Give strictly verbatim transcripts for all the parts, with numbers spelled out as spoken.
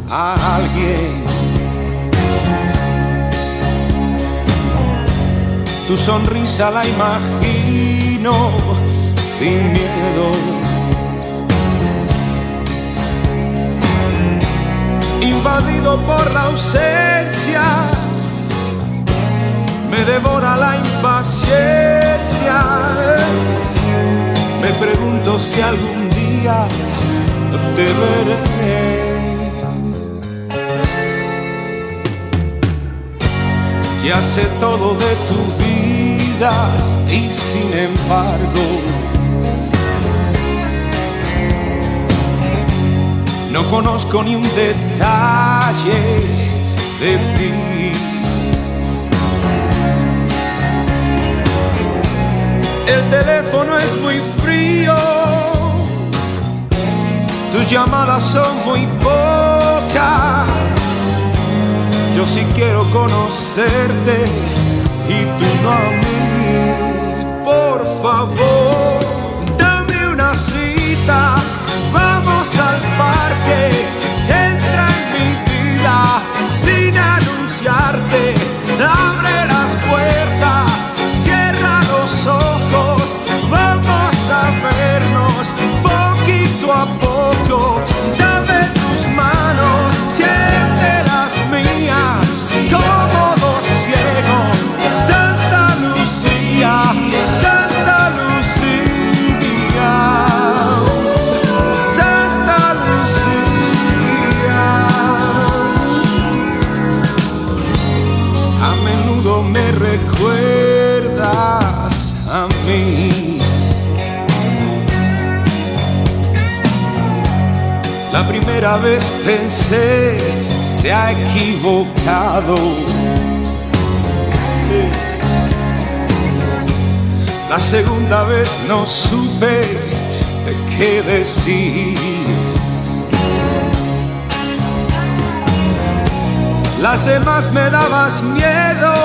a alguien. Tu sonrisa la imagino sin miedo. Invadido por la ausencia, me devora la impaciencia. Me pregunto si algún día te veré. Ya sé todo de tu vida y sin embargo no conozco ni un detalle de ti. El teléfono es muy frío, tus llamadas son muy pocas. Yo sí quiero conocerte y tú no a mí. Por favor, dame una cita, vamos al parque. Entra en mi vida sin anunciarte. Abre las puertas, cierra los ojos. Vamos a vernos poquito a poco. Dame tus manos, siente las mías, como dos ciegos. Santa Lucía, Santa Lucía, Santa Lucía. A menudo me recuerdas a mí. La primera vez pensé, se ha equivocado. La segunda vez no supe de qué decir. Las demás me dabas miedo,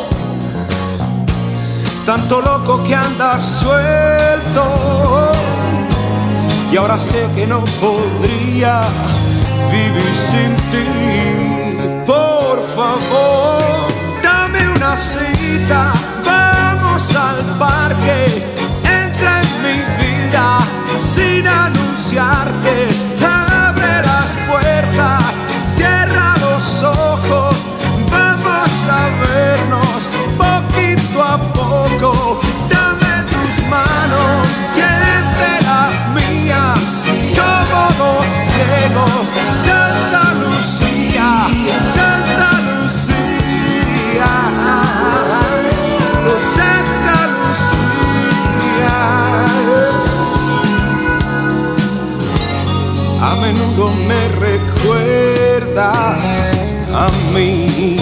tanto loco que andas suelto. Y ahora sé que no podría vivir sin ti. Por favor, dame una cita, vamos al parque. Entra en mi vida sin anunciarte. Abre las puertas, cierra los ojos. Vamos a vernos poquito a poco. Dame tus manos, siente las mías, como dos ciegos. Santa Lucía, Santa Lucía, Santa Lucía. A menudo me recuerdas a mí.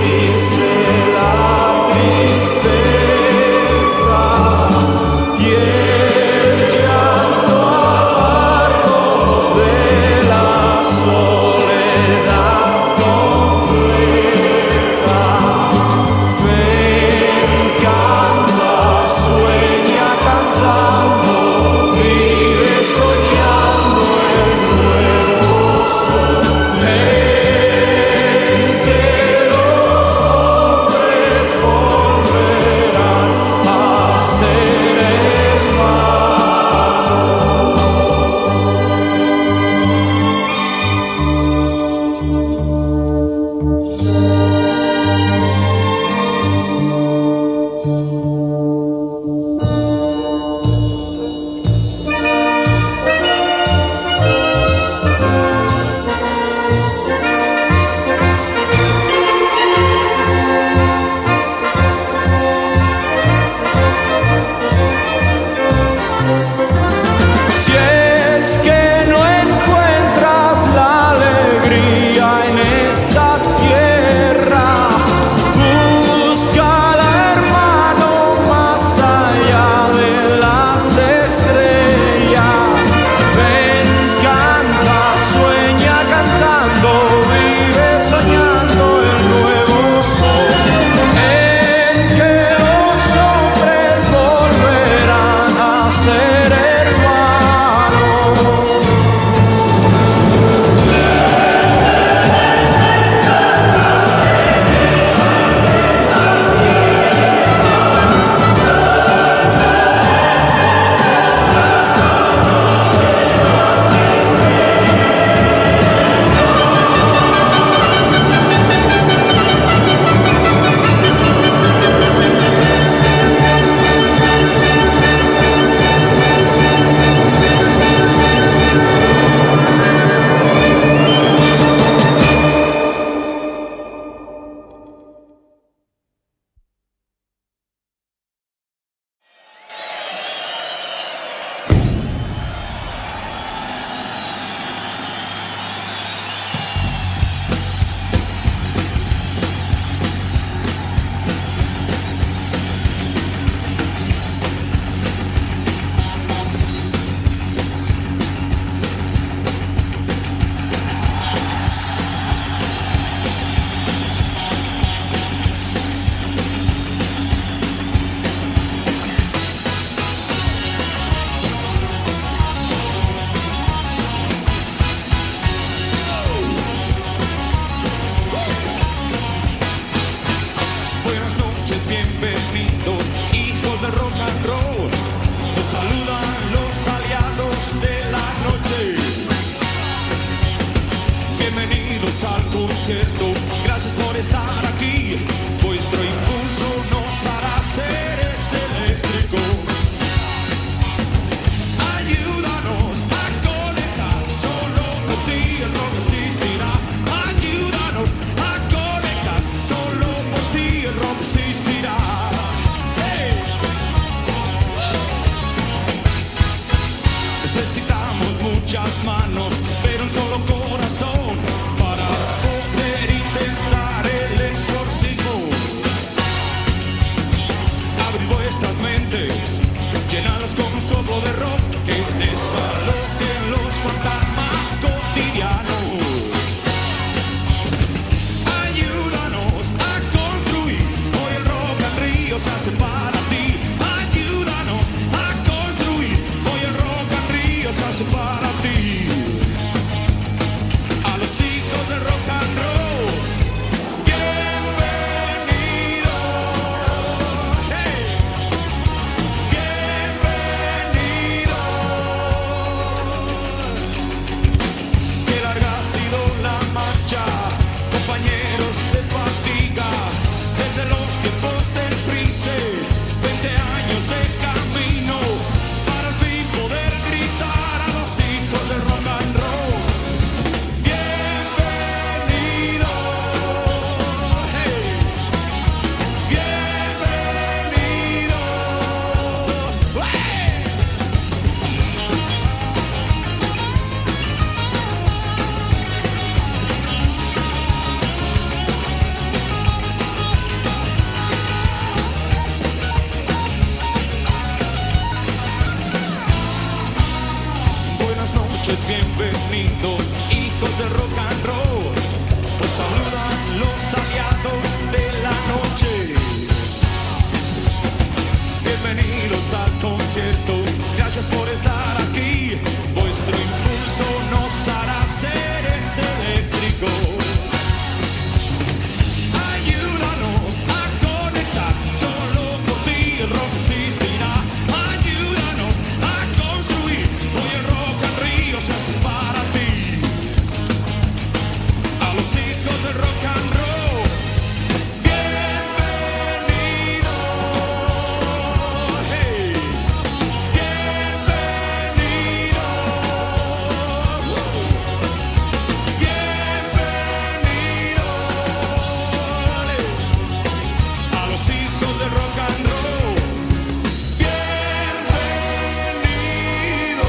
concierto. Gracias por estar aquí. Vuestro impulso nos hará seres eléctricos. Ayúdanos a conectar. Solo por ti el rock existirá. Ayúdanos a conectar. Solo por ti el rock existirá. Hey. Necesitamos muchas manos, pero un solo corazón para poder intentar el exorcismo. Abrid vuestras mentes, llenadlas con un soplo de rock que desalojen los fantasmas cotidianos. Ayúdanos a construir, hoy el Rock al Río se hace para ti. Ayúdanos a construir, hoy el Rock al Río se hace para ti. lados de la noche. Bienvenidos al concierto, gracias por estar aquí. Vuestro impulso nos hará seres eléctricos. Ayúdanos a conectar, solo por ti el rock existirá. Ayúdanos a construir, hoy el Rock al Río se hace para ti. A los hijos del rock and roll, bienvenidos. Hey, bienvenidos. Bienvenidos. A los hijos del rock and roll, bienvenidos.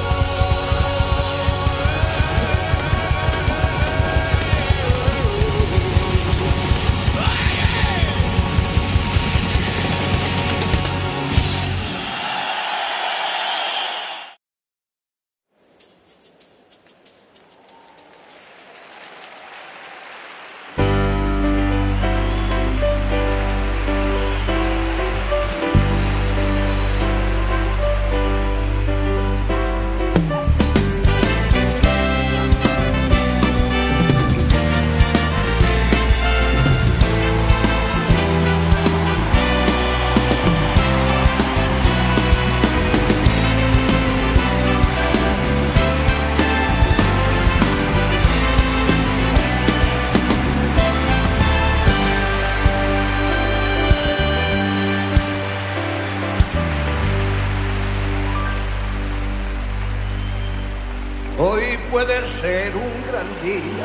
Hoy puede ser un gran día,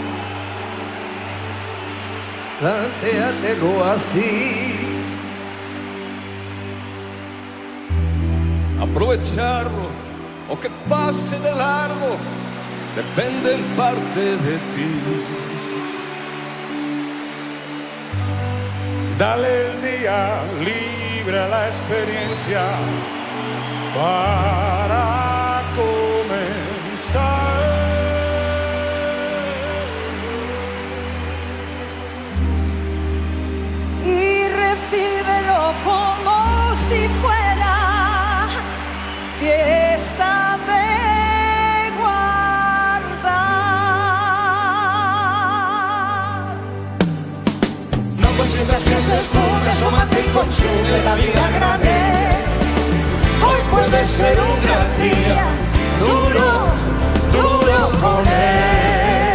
plantéatelo así. Aprovecharlo o que pase de largo depende en parte de ti. Dale el día libre a la experiencia para comenzar. Y recíbelo como si fuera fiesta de guardar. No consientas que se esfume, asómate y consume la vida grande. Hoy puede ser un gran día, duro, duro con él.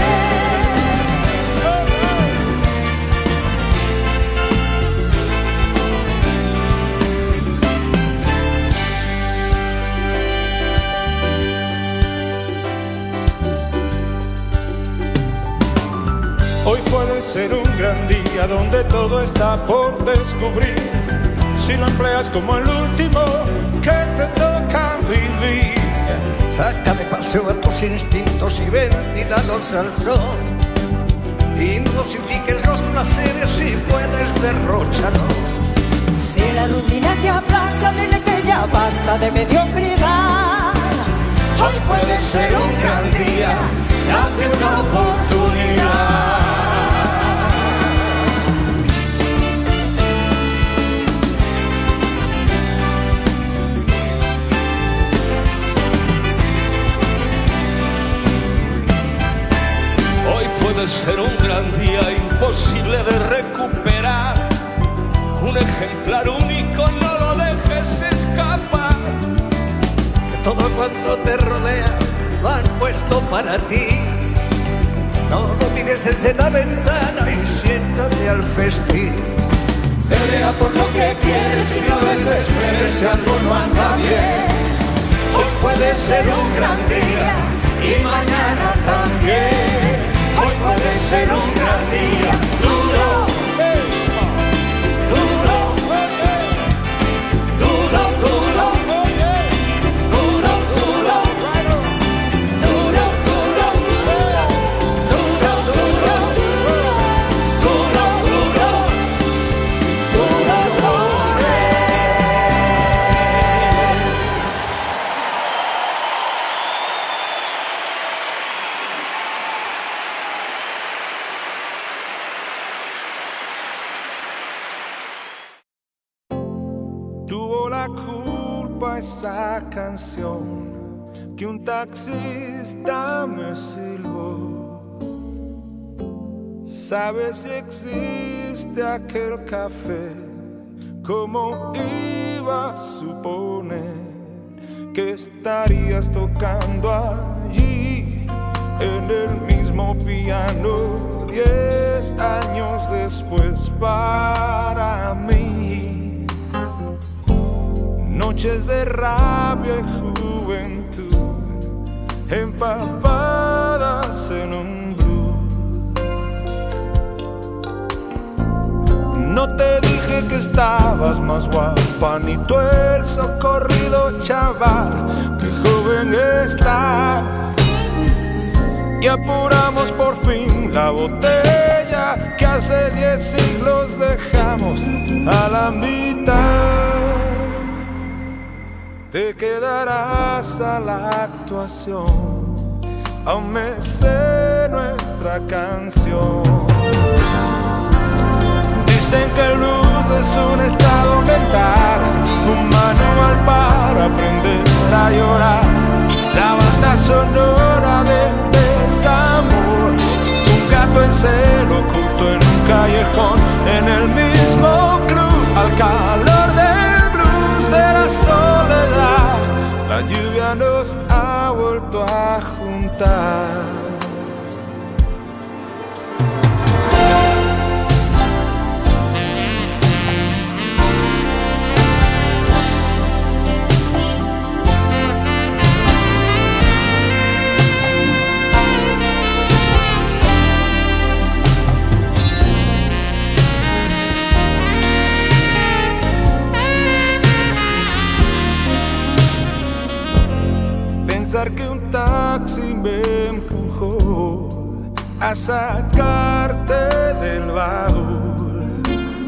Hoy puede ser un gran día donde todo está por descubrir. Si lo empleas como el último que te toca vivir. Saca de paseo a tus instintos y ventíralos al sol. Y no dosifiques los placeres si puedes derrocharlos. Si la rutina te aplasta, dile que ya basta de mediocridad. Hoy puede ser un gran día, date una oportunidad. Hoy puede ser un gran día imposible de recuperar. Un ejemplar único, no lo dejes escapar. Que todo cuanto te rodea lo han puesto para ti. No lo mires desde la ventana y siéntate al festín. Pelea por lo que quieres y no desesperes si algo no anda bien. Hoy puede ser un gran día y mañana también. Hoy puede ser un gran día, duro, duro, duro, duro, duro, duro, duro, duro, duro, duro, duro, duro, duro, la culpa esa canción que un taxista me silbó. ¿Sabes si existe aquel café? ¿Cómo iba a suponer que estarías tocando allí en el mismo piano diez años después para mí? Noches de rabia y juventud empapadas en un blues. No te dije que estabas más guapa, ni tú el socorrido chaval, que joven estás. Y apuramos por fin la botella que hace diez siglos dejamos a la mitad. Te quedarás a la actuación, aún me sé nuestra canción. Dicen que el blues es un estado mental, un manual para aprender a llorar, la banda sonora del desamor, un gato en celo oculto en un callejón, en el mismo club, al calor del blues de la soledad, la lluvia nos ha vuelto a juntar. Que un taxi me empujó a sacarte del baúl.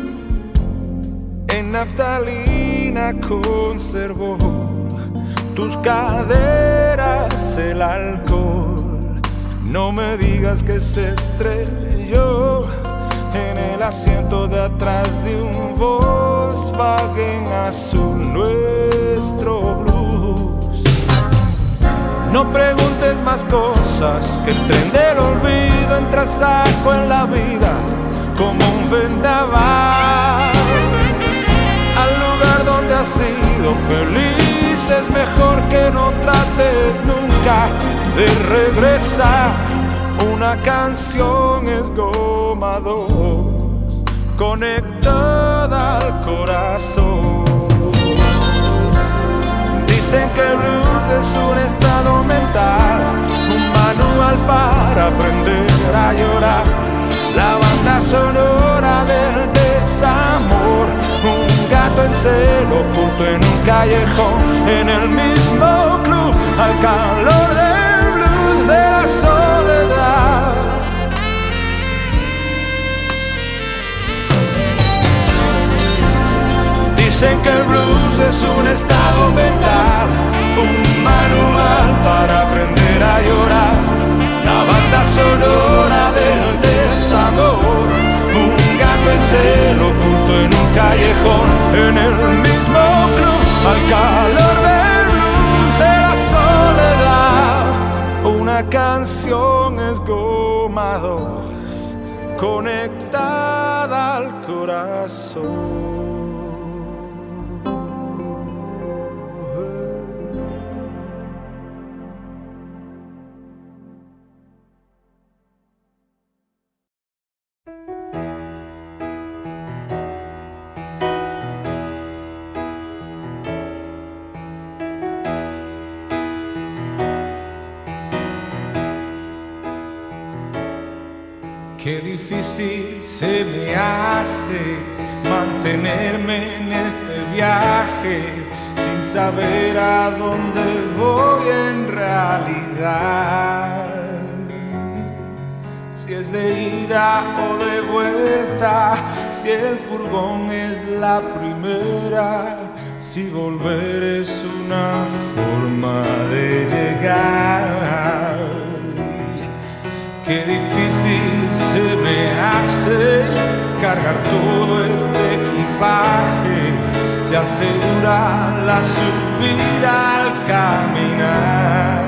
En naftalina conservó tus caderas el alcohol. No me digas que se estrelló en el asiento de atrás de un Volkswagen azul, nuestro blues. No preguntes más cosas, que el tren del olvido entra a saco en la vida como un vendaval. Al lugar donde has sido feliz es mejor que no trates nunca de regresar. Una canción es goma dos, conectada al corazón. Dicen que el blues es un estado mental, un manual para aprender a llorar, la banda sonora del desamor, un gato en celo oculto en un callejón, en el mismo club, al calor del blues de la soledad. Dicen que el blues es un estado mental, un manual para aprender a llorar, la banda sonora del desamor, un gato en celo oculto en un callejón, en el mismo club, al calor del blues de la soledad. Una canción es goma dos, conectada al corazón. Qué difícil se me hace mantenerme en este viaje sin saber a dónde voy en realidad. Si es de ida o de vuelta, si el furgón es la primera, si volver es una forma de llegar. Qué difícil se me hace cargar todo este equipaje se asegura la subida al caminar.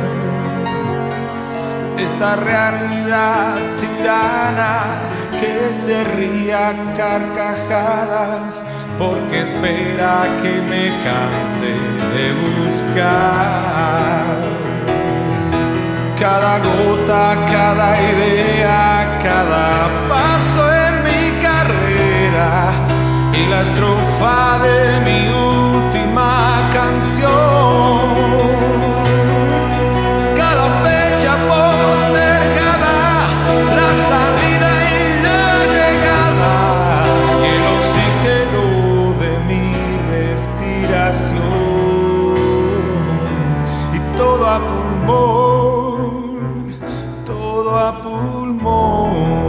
Esta realidad tirana que se ríe a carcajadas porque espera que me canse de buscar. Cada gota, cada idea, cada paso en mi carrera y la estrofa de mi última canción. Cada fecha postergada, la salida y la llegada y el oxígeno de mi respiración. Y todo a pulmón, todo a pulmón.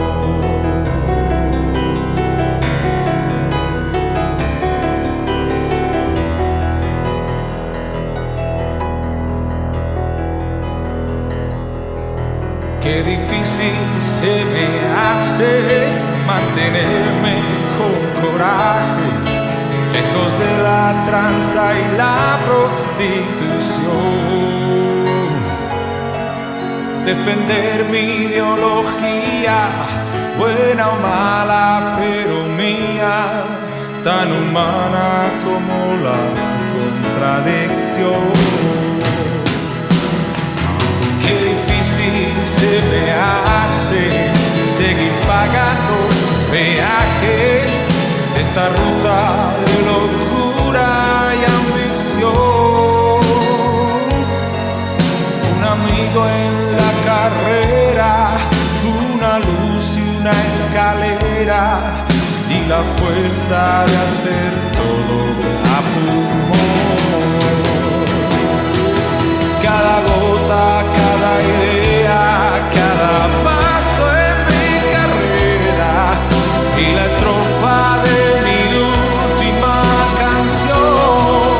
Qué difícil se me hace mantenerme con coraje, lejos de la tranza y la prostitución. Defender mi ideología, buena o mala, pero mía, tan humana como la contradicción. Qué difícil se me hace seguir pagando peaje, esta ruta de locura y ambición. Un amigo en la carrera, una luz y una escalera y la fuerza de hacer todo a pulmón. Cada gota, cada idea, cada paso en mi carrera y la estrofa de mi última canción.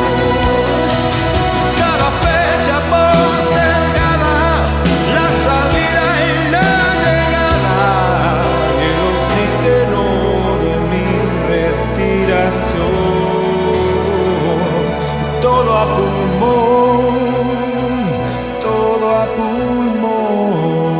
Cada fecha postergada, la salida y la llegada y el oxígeno de mi respiración. Todo a pulmón, todo a pulmón.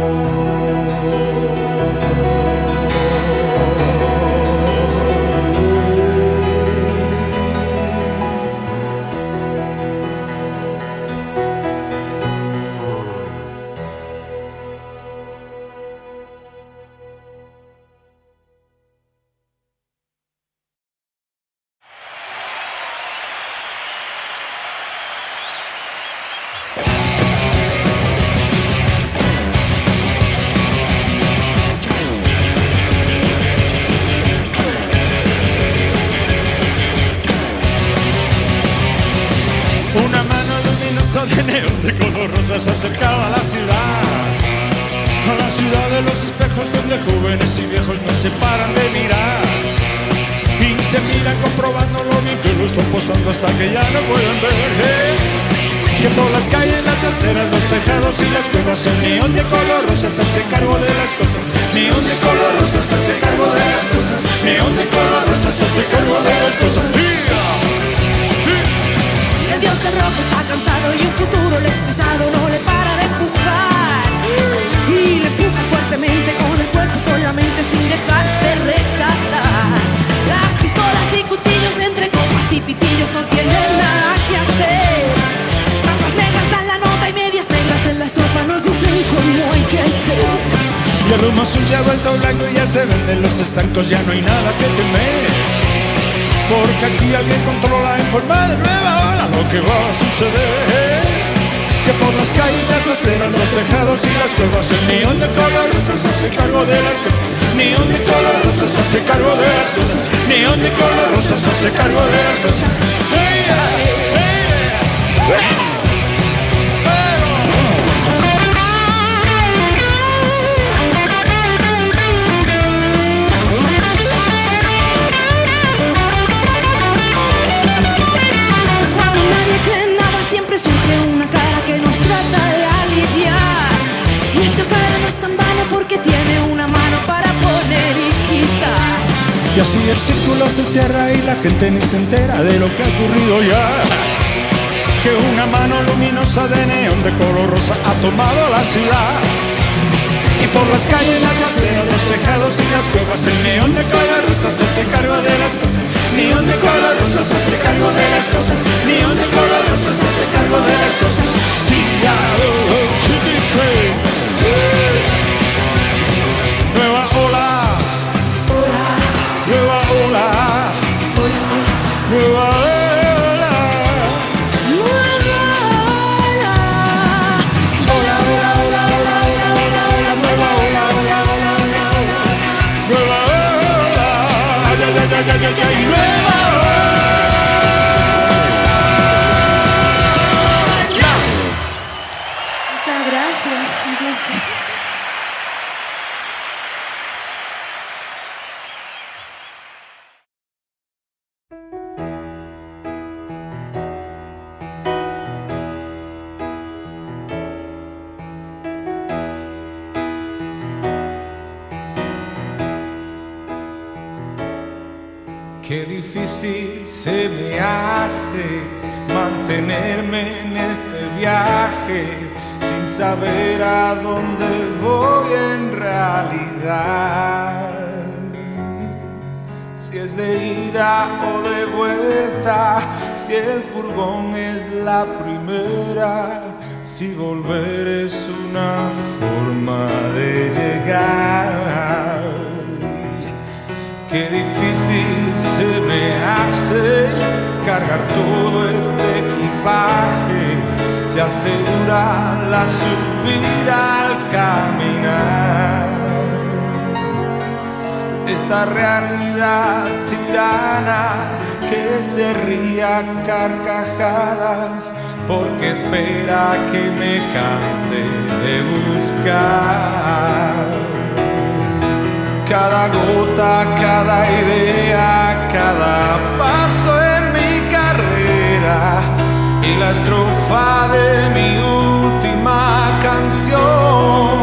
De neón de color rosa se acercaba a la ciudad, a la ciudad de los espejos donde jóvenes y viejos no se paran de mirar y se miran comprobando lo bien que lo están posando hasta que ya no pueden ver. ¿eh? Que por las calles, las aceras, los tejados y las cuevas el neón de color rosa se hace cargo de las cosas. Neón de color rosa se hace cargo de las cosas. Neón de color rosa se hace cargo de las cosas. El dios del rock está cansado y un futuro electrizado no le para de empujar. Y le empuja fuertemente con el cuerpo y con la mente sin dejarse rechazar. Las pistolas y cuchillos entre copas y pitillos no tienen nada que hacer. Papas negras dan la nota y medias negras en la sopa no supen cómo hay que ser. Y el humo azul ya ha vuelto blanco y ya se venden los estancos, ya no hay nada que temer. Porque aquí alguien controla en forma de nueva ola lo que va a suceder. Que por las calles, las aceras, los tejados y las cuevas el neón de color rosa se hace cargo de las cosas. Neón de color rosa se hace cargo de las cosas. Neón de color rosa se hace cargo de las cosas. Hey, hey, hey, hey. Surge una cara que nos trata de aliviar. Y esa cara no es tan vana porque tiene una mano para poner y quitar. Y así el círculo se cierra y la gente ni se entera de lo que ha ocurrido ya. Que una mano luminosa de neón de color rosa ha tomado la ciudad. Y por las calles, las aceras, los tejados y las cuevas, el neón de color rosa se hace cargo de las cosas. Neón de color rosa se hace cargo de las cosas. Neón de color rosa se hace cargo de las cosas. Nueva ola, nueva ola, nueva ola. Muchas gracias. Qué difícil se me hace mantenerme en este viaje sin saber a dónde voy en realidad. Si es de ida o de vuelta, si el furgón es la primera, si volver es una forma de llegar. Qué difícil se me hace cargar todo este equipaje, se asegura la subida al caminar. Esta realidad tirana que se ría a carcajadas porque espera que me canse de buscar. Cada gota, cada idea, cada paso en mi carrera y la estrofa de mi última canción.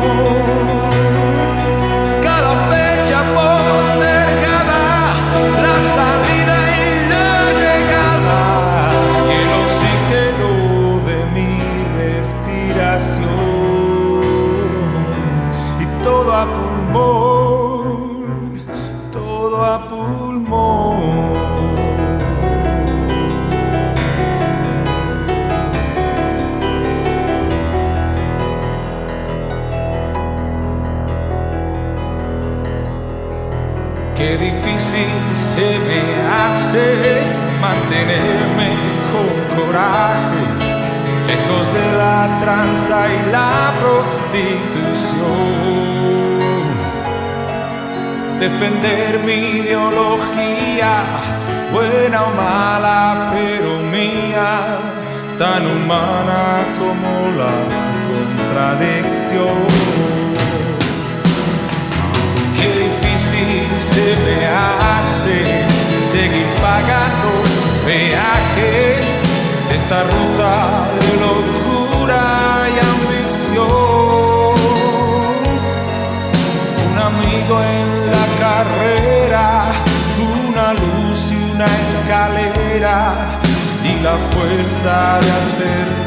Cada fecha postergada, la salida y la llegada y el oxígeno de mi respiración y todo a pulmón. A pulmón. Qué difícil se me hace mantenerme con coraje, lejos de la tranza y la prostitución. Defender mi ideología, buena o mala, pero mía, tan humana como la contradicción. Qué difícil se me hace seguir pagando peaje, esta ruta de locura y ambición. Un amigo en la carrera, una luz y una escalera y la fuerza de hacer